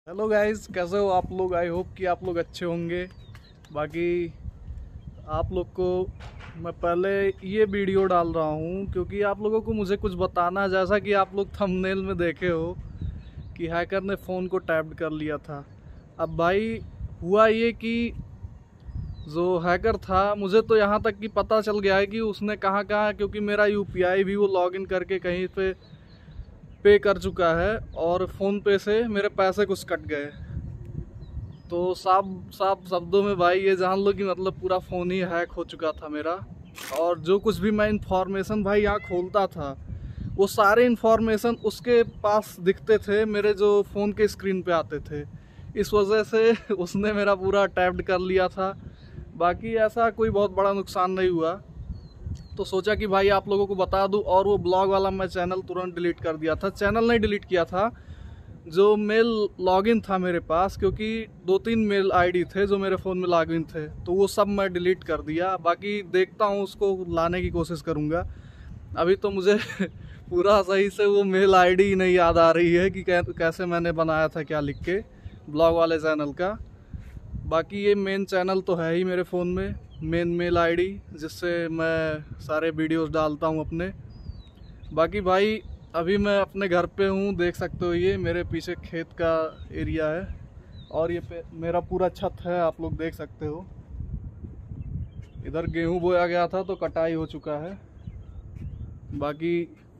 Hello guys, कैसे हो आप लोग। आई होप कि आप लोग अच्छे होंगे। बाकी आप लोग को मैं पहले ये वीडियो डाल रहा हूँ क्योंकि आप लोगों को मुझे कुछ बताना है। जैसा कि आप लोग थंबनेल में देखे हो कि हैकर ने फ़ोन को टैप्ड कर लिया था। अब भाई हुआ ये कि जो हैकर था, मुझे तो यहाँ तक कि पता चल गया है कि उसने कहाँ कहाँ, क्योंकि मेरा यूपीआई भी वो लॉगिन करके कहीं पे कर चुका है और फ़ोन पे से मेरे पैसे कुछ कट गए। तो साफ साफ शब्दों में भाई ये जान लो कि मतलब पूरा फ़ोन ही हैक हो चुका था मेरा। और जो कुछ भी मैं इंफॉर्मेशन भाई यहाँ खोलता था, वो सारे इंफॉर्मेशन उसके पास दिखते थे, मेरे जो फ़ोन के स्क्रीन पे आते थे। इस वजह से उसने मेरा पूरा टैप्ड कर लिया था। बाकी ऐसा कोई बहुत बड़ा नुकसान नहीं हुआ, तो सोचा कि भाई आप लोगों को बता दूं। और वो ब्लॉग वाला मैं चैनल तुरंत डिलीट कर दिया था। चैनल नहीं डिलीट किया था, जो मेल लॉगिन था मेरे पास, क्योंकि 2-3 मेल आईडी थे जो मेरे फ़ोन में लॉगिन थे, तो वो सब मैं डिलीट कर दिया। बाकी देखता हूँ, उसको लाने की कोशिश करूँगा। अभी तो मुझे पूरा सही से वो मेल आईडी नहीं याद आ रही है कि कैसे मैंने बनाया था, क्या लिख के ब्लॉग वाले चैनल का। बाकी ये मेन चैनल तो है ही मेरे फ़ोन में, मेन मेल आईडी, जिससे मैं सारे वीडियोस डालता हूँ अपने। बाकी भाई अभी मैं अपने घर पे हूँ, देख सकते हो ये मेरे पीछे खेत का एरिया है और ये पे मेरा पूरा छत है, आप लोग देख सकते हो। इधर गेहूँ बोया गया था तो कटाई हो चुका है। बाकी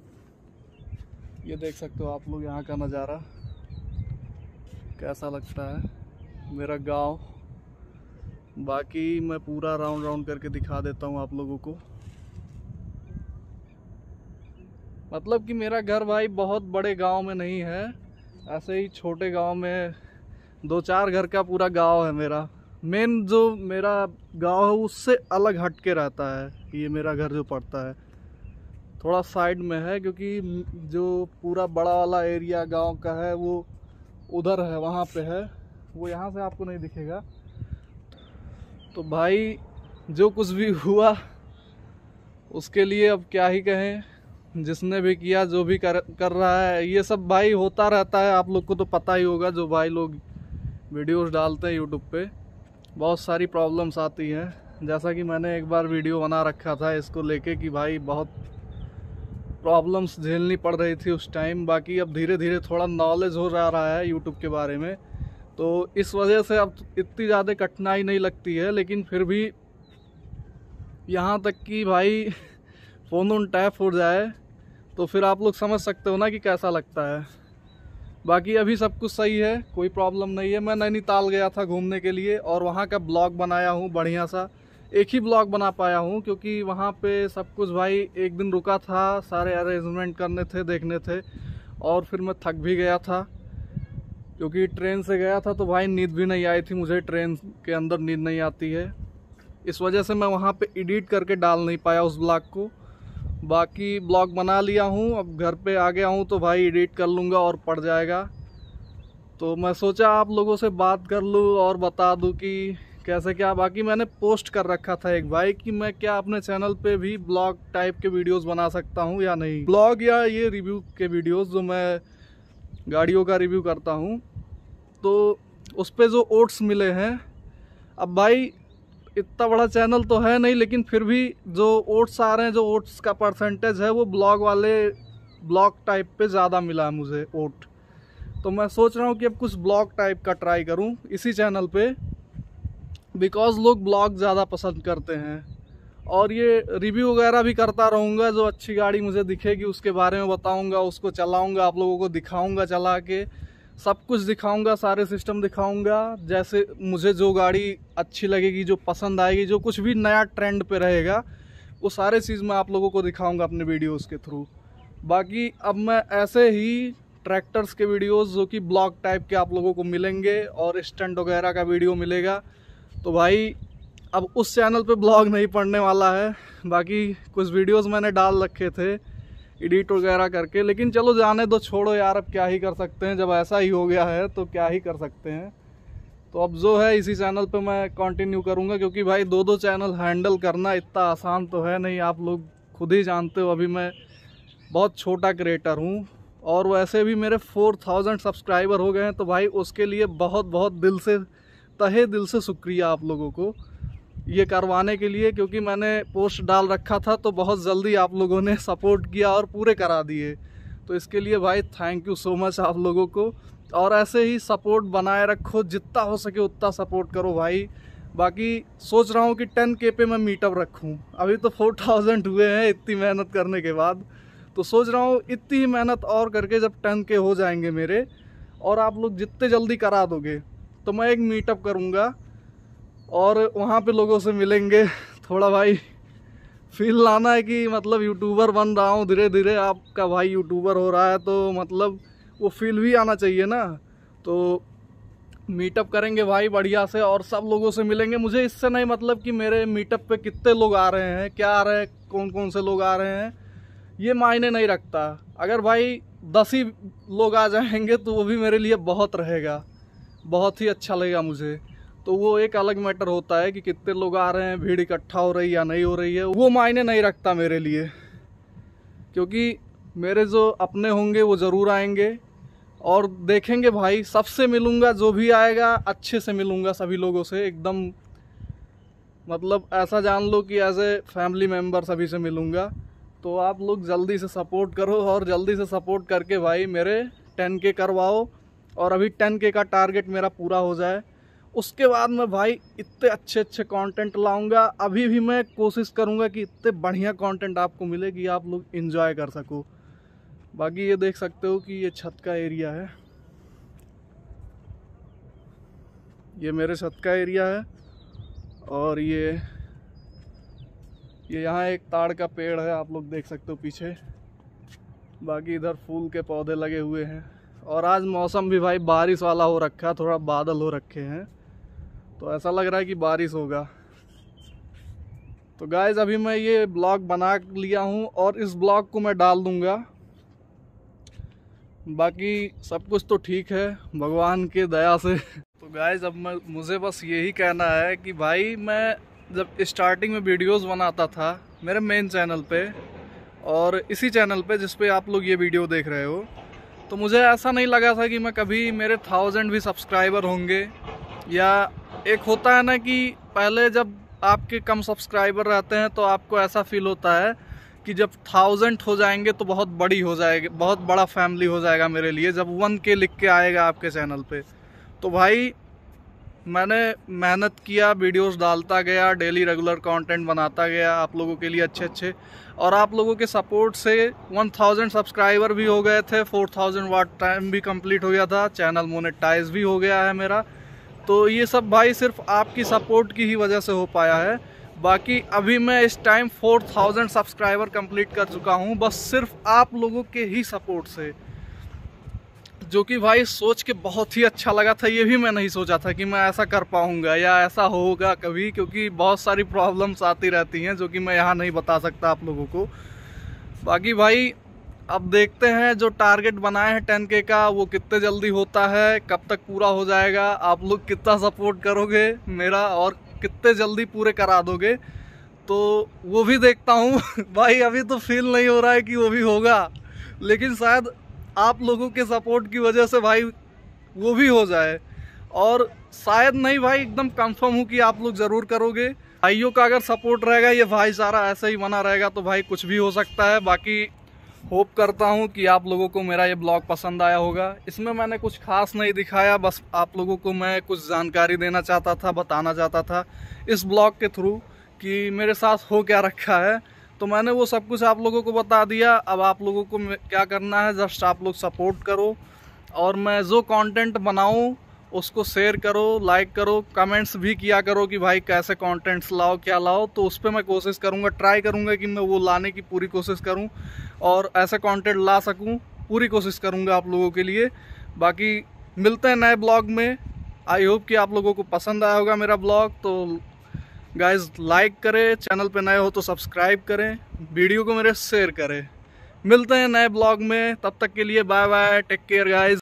ये देख सकते हो आप लोग यहाँ का नज़ारा, कैसा लगता है मेरा गांव। बाकी मैं पूरा राउंड राउंड करके दिखा देता हूँ आप लोगों को। मतलब कि मेरा घर भाई बहुत बड़े गांव में नहीं है, ऐसे ही छोटे गांव में 2-4 घर का पूरा गांव है मेरा। मेन जो मेरा गांव है उससे अलग हट के रहता है ये मेरा घर जो पड़ता है, थोड़ा साइड में है, क्योंकि जो पूरा बड़ा वाला एरिया गांव का है वो उधर है, वहाँ पे है। वो यहाँ से आपको नहीं दिखेगा। तो भाई जो कुछ भी हुआ उसके लिए अब क्या ही कहें। जिसने भी किया, जो भी कर रहा है, ये सब भाई होता रहता है। आप लोग को तो पता ही होगा, जो भाई लोग वीडियोस डालते हैं यूट्यूब पे, बहुत सारी प्रॉब्लम्स आती हैं। जैसा कि मैंने एक बार वीडियो बना रखा था इसको लेके कि भाई बहुत प्रॉब्लम्स झेलनी पड़ रही थी उस टाइम। बाकी अब धीरे धीरे थोड़ा नॉलेज हो जा रहा है यूट्यूब के बारे में, तो इस वजह से अब इतनी ज़्यादा कठिनाई नहीं लगती है। लेकिन फिर भी यहाँ तक कि भाई फ़ोन ऑन टैप हो जाए तो फिर आप लोग समझ सकते हो ना कि कैसा लगता है। बाकी अभी सब कुछ सही है, कोई प्रॉब्लम नहीं है। मैं नैनीताल गया था घूमने के लिए और वहाँ का ब्लॉग बनाया हूँ बढ़िया सा। एक ही ब्लॉग बना पाया हूँ क्योंकि वहाँ पे सब कुछ भाई एक दिन रुका था, सारे अरेंजमेंट करने थे, देखने थे, और फिर मैं थक भी गया था क्योंकि ट्रेन से गया था। तो भाई नींद भी नहीं आई थी मुझे, ट्रेन के अंदर नींद नहीं आती है, इस वजह से मैं वहाँ पे एडिट करके डाल नहीं पाया उस ब्लॉग को। बाकी ब्लॉग बना लिया हूँ, अब घर पे आ गया हूँ तो भाई एडिट कर लूँगा और पड़ जाएगा। तो मैं सोचा आप लोगों से बात कर लूँ और बता दूँ कि कैसे क्या। बाकी मैंने पोस्ट कर रखा था एक भाई कि मैं क्या अपने चैनल पे भी ब्लॉग टाइप के वीडियोस बना सकता हूँ या नहीं, ब्लॉग या ये रिव्यू के वीडियोस जो मैं गाड़ियों का रिव्यू करता हूँ। तो उस पर जो ओट्स मिले हैं, अब भाई इतना बड़ा चैनल तो है नहीं, लेकिन फिर भी जो ओट्स आ रहे हैं, जो ओट्स का परसेंटेज है वो ब्लॉग वाले ब्लॉग टाइप पे ज़्यादा मिला है मुझे ओट। तो मैं सोच रहा हूँ कि अब कुछ ब्लॉग टाइप का ट्राई करूँ इसी चैनल पे, बिकॉज लोग ब्लॉग ज़्यादा पसंद करते हैं। और ये रिव्यू वगैरह भी करता रहूँगा, जो अच्छी गाड़ी मुझे दिखेगी उसके बारे में बताऊँगा, उसको चलाऊँगा, आप लोगों को दिखाऊँगा, चला के सब कुछ दिखाऊंगा, सारे सिस्टम दिखाऊंगा। जैसे मुझे जो गाड़ी अच्छी लगेगी, जो पसंद आएगी, जो कुछ भी नया ट्रेंड पे रहेगा, वो सारे चीज़ मैं आप लोगों को दिखाऊंगा अपने वीडियोस के थ्रू। बाकी अब मैं ऐसे ही ट्रैक्टर्स के वीडियोस जो कि ब्लॉग टाइप के आप लोगों को मिलेंगे और स्टंट वगैरह का वीडियो मिलेगा। तो भाई अब उस चैनल पे ब्लॉग नहीं पड़ने वाला है। बाकी कुछ वीडियोस मैंने डाल रखे थे एडिट वगैरह करके, लेकिन चलो जाने दो, छोड़ो यार, अब क्या ही कर सकते हैं। जब ऐसा ही हो गया है तो क्या ही कर सकते हैं। तो अब जो है इसी चैनल पे मैं कंटिन्यू करूँगा, क्योंकि भाई 2-2 चैनल हैंडल करना इतना आसान तो है नहीं, आप लोग खुद ही जानते हो। अभी मैं बहुत छोटा क्रिएटर हूँ, और वैसे भी मेरे 4000 सब्सक्राइबर हो गए हैं, तो भाई उसके लिए बहुत बहुत दिल से, तहे दिल से शुक्रिया आप लोगों को ये करवाने के लिए, क्योंकि मैंने पोस्ट डाल रखा था तो बहुत जल्दी आप लोगों ने सपोर्ट किया और पूरे करा दिए। तो इसके लिए भाई थैंक यू सो मच आप लोगों को, और ऐसे ही सपोर्ट बनाए रखो, जितना हो सके उतना सपोर्ट करो भाई। बाकी सोच रहा हूँ कि 10K पे मैं मीटअप रखूँ। अभी तो 4000 हुए हैं इतनी मेहनत करने के बाद, तो सोच रहा हूँ इतनी ही मेहनत और करके जब 10K हो जाएंगे मेरे, और आप लोग जितने जल्दी करा दोगे, तो मैं एक मीटअप करूँगा और वहाँ पे लोगों से मिलेंगे। थोड़ा भाई फील लाना है कि मतलब यूट्यूबर बन रहा हूँ धीरे धीरे, आपका भाई यूट्यूबर हो रहा है, तो मतलब वो फील भी आना चाहिए ना। तो मीटअप करेंगे भाई बढ़िया से और सब लोगों से मिलेंगे। मुझे इससे नहीं मतलब कि मेरे मीटअप पे कितने लोग आ रहे हैं, क्या आ रहे हैं, कौन कौन से लोग आ रहे हैं, ये मायने नहीं रखता। अगर भाई 10 ही लोग आ जाएंगे तो वो भी मेरे लिए बहुत रहेगा, बहुत ही अच्छा लगेगा मुझे। तो वो एक अलग मैटर होता है कि कितने लोग आ रहे हैं, भीड़ इकट्ठा हो रही या नहीं हो रही है, वो मायने नहीं रखता मेरे लिए, क्योंकि मेरे जो अपने होंगे वो ज़रूर आएंगे और देखेंगे भाई। सबसे मिलूँगा, जो भी आएगा अच्छे से मिलूँगा सभी लोगों से, एकदम मतलब ऐसा जान लो कि एज ए फैमिली मेम्बर सभी से मिलूँगा। तो आप लोग जल्दी से सपोर्ट करो और जल्दी से सपोर्ट करके भाई मेरे 10K करवाओ, और अभी 10K का टारगेट मेरा पूरा हो जाए, उसके बाद मैं भाई इतने अच्छे अच्छे कंटेंट लाऊंगा। अभी भी मैं कोशिश करूंगा कि इतने बढ़िया कंटेंट आपको मिले कि आप लोग एंजॉय कर सको। बाकी ये देख सकते हो कि ये छत का एरिया है, ये मेरे छत का एरिया है, और ये यहाँ एक ताड़ का पेड़ है, आप लोग देख सकते हो पीछे। बाकी इधर फूल के पौधे लगे हुए हैं, और आज मौसम भी भाई बारिश वाला हो रखा है, थोड़ा बादल हो रखे हैं, तो ऐसा लग रहा है कि बारिश होगा। तो गाइज अभी मैं ये ब्लॉग बना लिया हूँ और इस ब्लॉग को मैं डाल दूँगा। बाकी सब कुछ तो ठीक है भगवान के दया से। तो गाइज अब मुझे बस यही कहना है कि भाई मैं जब स्टार्टिंग में वीडियोस बनाता था मेरे मेन चैनल पे और इसी चैनल पे जिस पे आप लोग ये वीडियो देख रहे हो, तो मुझे ऐसा नहीं लगा था कि मैं कभी मेरे 1000 भी सब्सक्राइबर होंगे। या एक होता है ना कि पहले जब आपके कम सब्सक्राइबर रहते हैं तो आपको ऐसा फील होता है कि जब 1000 हो जाएंगे तो बहुत बड़ी हो जाएगी, बहुत बड़ा फैमिली हो जाएगा मेरे लिए, जब 1K लिख के आएगा आपके चैनल पे। तो भाई मैंने मेहनत किया, वीडियोस डालता गया, डेली रेगुलर कंटेंट बनाता गया आप लोगों के लिए अच्छे अच्छे, और आप लोगों के सपोर्ट से 1000 सब्सक्राइबर भी हो गए थे, 4000 वाट टाइम भी कंप्लीट हो गया था, चैनल मोनेटाइज भी हो गया है मेरा। तो ये सब भाई सिर्फ आपकी सपोर्ट की ही वजह से हो पाया है। बाकी अभी मैं इस टाइम 4000 सब्सक्राइबर कंप्लीट कर चुका हूँ, बस सिर्फ आप लोगों के ही सपोर्ट से, जो कि भाई सोच के बहुत ही अच्छा लगा था। ये भी मैं नहीं सोचा था कि मैं ऐसा कर पाऊंगा या ऐसा होगा कभी, क्योंकि बहुत सारी प्रॉब्लम्स आती रहती हैं जो कि मैं यहाँ नहीं बता सकता आप लोगों को। बाकी भाई अब देखते हैं जो टारगेट बनाए हैं 10K का वो कितने जल्दी होता है, कब तक पूरा हो जाएगा, आप लोग कितना सपोर्ट करोगे मेरा और कितने जल्दी पूरे करा दोगे, तो वो भी देखता हूँ। भाई अभी तो फील नहीं हो रहा है कि वो भी होगा, लेकिन शायद आप लोगों के सपोर्ट की वजह से भाई वो भी हो जाए, और शायद नहीं भाई एकदम कंफर्म हूँ कि आप लोग ज़रूर करोगे। भाइयों का अगर सपोर्ट रहेगा, ये भाईचारा ऐसे ही बना रहेगा, तो भाई कुछ भी हो सकता है। बाकी होप करता हूँ कि आप लोगों को मेरा ये ब्लॉग पसंद आया होगा। इसमें मैंने कुछ खास नहीं दिखाया, बस आप लोगों को मैं कुछ जानकारी देना चाहता था, बताना चाहता था इस ब्लॉग के थ्रू कि मेरे साथ हो क्या रखा है। तो मैंने वो सब कुछ आप लोगों को बता दिया। अब आप लोगों को क्या करना है, जस्ट आप लोग सपोर्ट करो, और मैं जो कंटेंट बनाऊं उसको शेयर करो, लाइक करो, कमेंट्स भी किया करो कि भाई कैसे कंटेंट्स लाओ, क्या लाओ। तो उस पर मैं कोशिश करूंगा, ट्राई करूंगा कि मैं वो लाने की पूरी कोशिश करूं और ऐसे कंटेंट ला सकूं, पूरी कोशिश करूंगा आप लोगों के लिए। बाकी मिलते हैं नए ब्लॉग में। आई होप कि आप लोगों को पसंद आया होगा मेरा ब्लॉग। तो गाइज लाइक करें, चैनल पे नए हो तो सब्सक्राइब करें, वीडियो को मेरे शेयर करें। मिलते हैं नए ब्लॉग में, तब तक के लिए bye bye, take care guys.